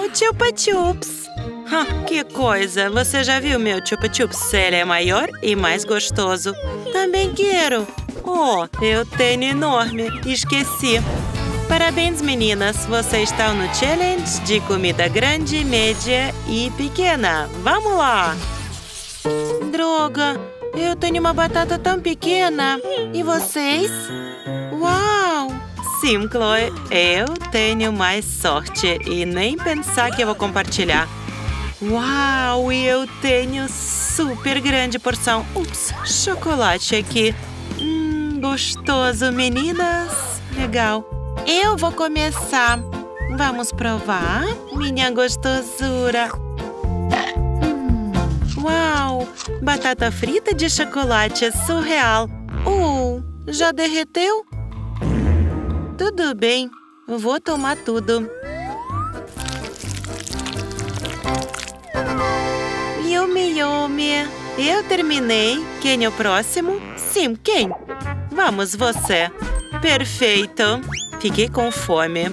Chupa Chups! Que coisa! Você já viu meu Chupa Chups? Ele é maior e mais gostoso. Também quero! Oh, eu tenho enorme. Esqueci. Parabéns, meninas! Vocês estão no challenge de comida grande, média e pequena. Vamos lá! Droga! Eu tenho uma batata tão pequena. E vocês? Uau! Sim, Chloe. Eu tenho mais sorte. E nem pensar que eu vou compartilhar. Uau! E eu tenho super grande porção. Ups! Chocolate aqui. Gostoso, meninas. Legal. Eu vou começar. Vamos provar? Minha gostosura. Uau! Batata frita de chocolate surreal. Já derreteu? Tudo bem. Vou tomar tudo. Yumi, yumi. Eu terminei. Quem é o próximo? Sim, quem? Vamos, você. Perfeito. Fiquei com fome.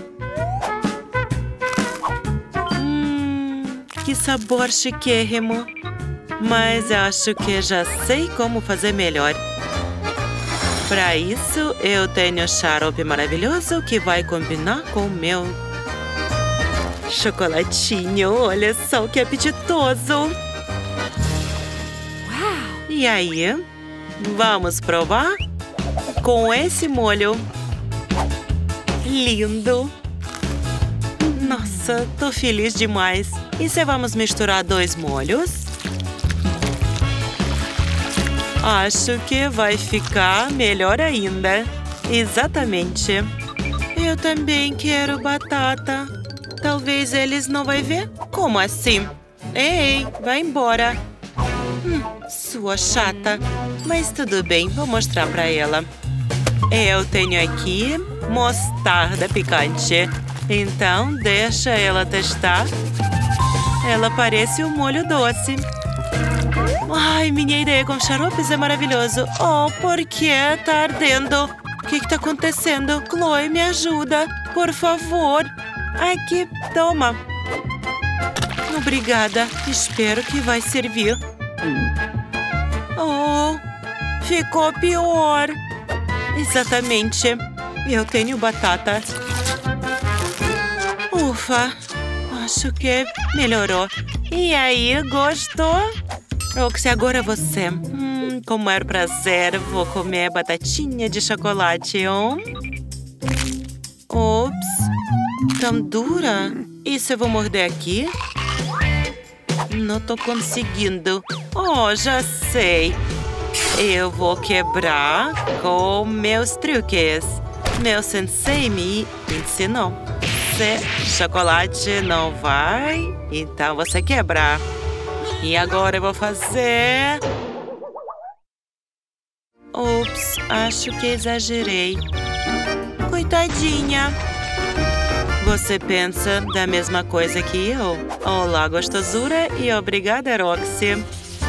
Que sabor chiquérrimo. Mas acho que já sei como fazer melhor. Para isso, eu tenho xarope maravilhoso que vai combinar com o meu chocolatinho. Olha só que apetitoso. E aí? Vamos provar? Com esse molho. Lindo. Nossa, tô feliz demais. E se vamos misturar 2 molhos? Acho que vai ficar melhor ainda. Exatamente. Eu também quero batata. Talvez eles não vão ver. Como assim? Ei, vai embora. Sua chata. Mas tudo bem, vou mostrar pra ela. Eu tenho aqui mostarda picante. Então, deixa ela testar. Ela parece um molho doce. Ai, minha ideia com xaropes é maravilhoso. Oh, por que tá ardendo? O que tá acontecendo? Chloe, me ajuda. Por favor. Aqui, toma. Obrigada. Espero que vai servir. Oh, ficou pior. Exatamente. Eu tenho batata. Ufa. Acho que melhorou. E aí, gostou? Roxy, agora você. Com maior prazer, vou comer batatinha de chocolate. Ops. Tão dura. E se eu vou morder aqui? Não tô conseguindo. Oh, já sei. Eu vou quebrar com meus truques. Meu sensei me ensinou. Se chocolate não vai, então você quebra. E agora eu vou fazer... Ups, acho que exagerei. Coitadinha. Você pensa da mesma coisa que eu? Olá, gostosura, e obrigada, Roxy.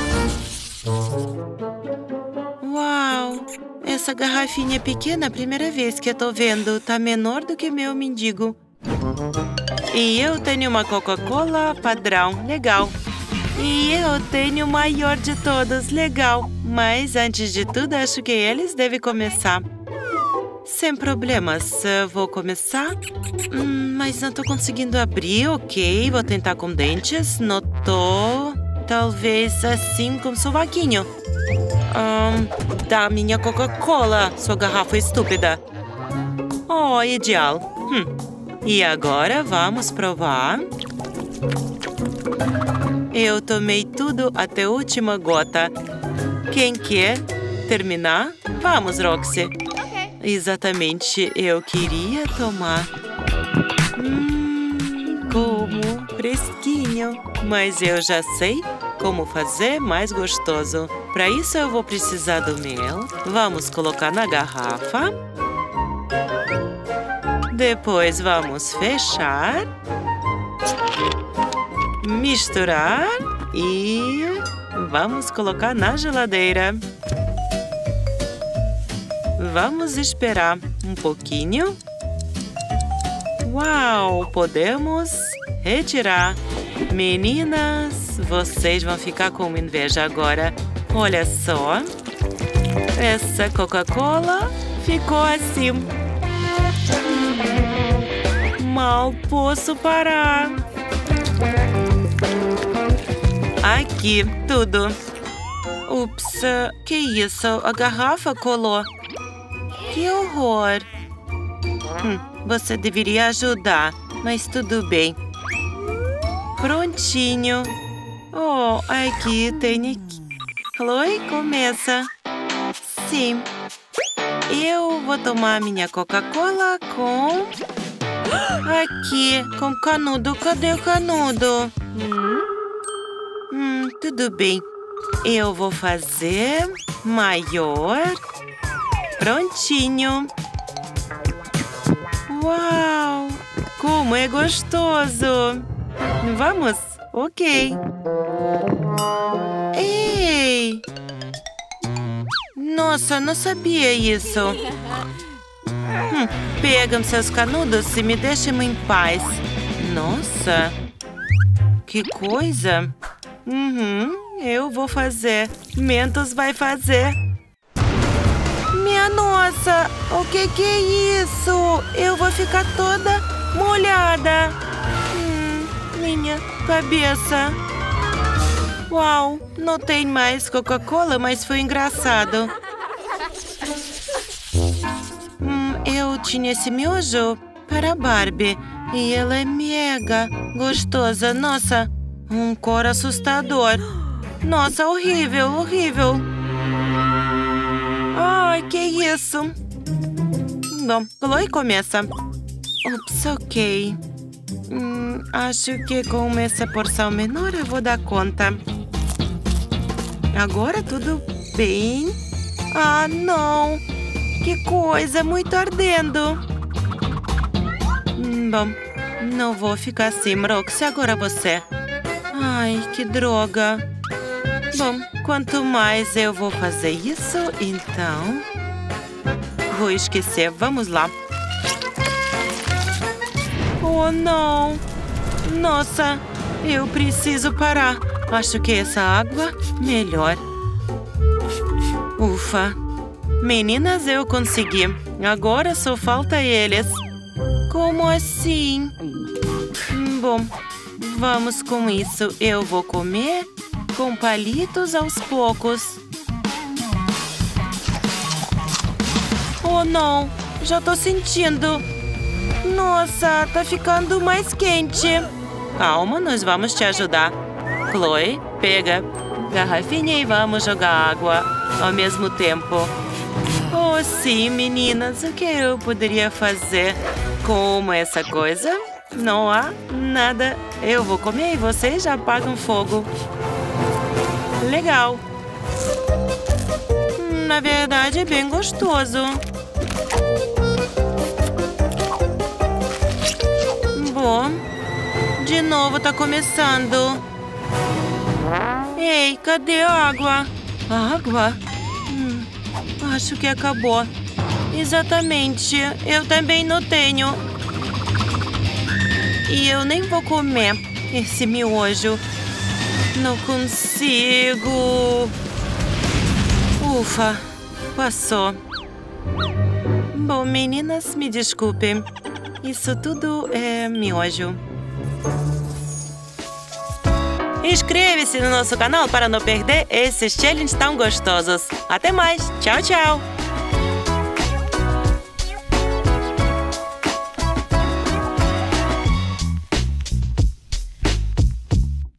Uau! Essa garrafinha pequena, primeira vez que eu tô vendo, tá menor do que meu mendigo. E eu tenho uma Coca-Cola padrão, legal. E eu tenho o maior de todos, legal. Mas antes de tudo, acho que eles devem começar. Sem problemas, vou começar. Mas não tô conseguindo abrir, ok. Vou tentar com dentes, não tô. Talvez assim com sovaquinho. Da minha Coca-Cola, sua garrafa estúpida. Oh, ideal. E agora vamos provar. Eu tomei tudo até a última gota. Quem quer terminar? Vamos, Roxy. Exatamente, eu queria tomar. Como fresquinho. Mas eu já sei como fazer mais gostoso. Para isso eu vou precisar do mel. Vamos colocar na garrafa. Depois vamos fechar. Misturar e vamos colocar na geladeira. Vamos esperar um pouquinho. Uau, podemos retirar. Meninas, vocês vão ficar com inveja agora. Olha só. Essa Coca-Cola ficou assim. Mal posso parar. Aqui, tudo. Ups, que isso? A garrafa colou. Que horror. Você deveria ajudar, mas tudo bem. Prontinho. Oh, aqui tem... Chloe, começa. Sim. Eu vou tomar minha Coca-Cola com... Aqui, com canudo. Cadê o canudo? Tudo bem. Eu vou fazer maior. Prontinho. Uau! Como é gostoso! Vamos? Ok. Ei! Nossa, não sabia isso. Pegam seus canudos e me deixem em paz. Nossa! Que coisa! Eu vou fazer. Mentos vai fazer. Minha nossa! O que é isso? Eu vou ficar toda molhada. Minha cabeça. Uau! Não tem mais Coca-Cola, mas foi engraçado. Eu tinha esse miojo para a Barbie. E ela é mega gostosa. Nossa! Um cor assustador. Nossa, horrível, horrível. Ai, que isso? Bom, Chloe começa. Ups, ok. Acho que com essa porção menor eu vou dar conta. Agora tudo bem? Ah, não. Que coisa, muito ardendo. Bom, não vou ficar assim, Roxy. Agora você. Ai, que droga. Bom, quanto mais eu vou fazer isso, então... Vou esquecer. Vamos lá. Oh, não. Nossa, eu preciso parar. Acho que essa água, melhor. Ufa. Meninas, eu consegui. Agora só falta eles. Como assim? Bom, vamos com isso. Eu vou comer com palitos aos poucos. Oh, não. Já tô sentindo. Nossa, tá ficando mais quente. Calma, nós vamos te ajudar. Chloe, pega garrafinha e vamos jogar água ao mesmo tempo. Oh, sim, meninas. O que eu poderia fazer com essa coisa? Não há nada. Eu vou comer e vocês já apagam fogo. Legal. Na verdade, é bem gostoso. Bom, de novo tá começando. Ei, cadê a água? Água? Acho que acabou. Exatamente. Eu também não tenho. E eu nem vou comer esse miojo. Não consigo. Ufa, passou. Bom, meninas, me desculpem. Isso tudo é miojo. Inscreve-se no nosso canal para não perder esses challenges tão gostosos. Até mais. Tchau, tchau.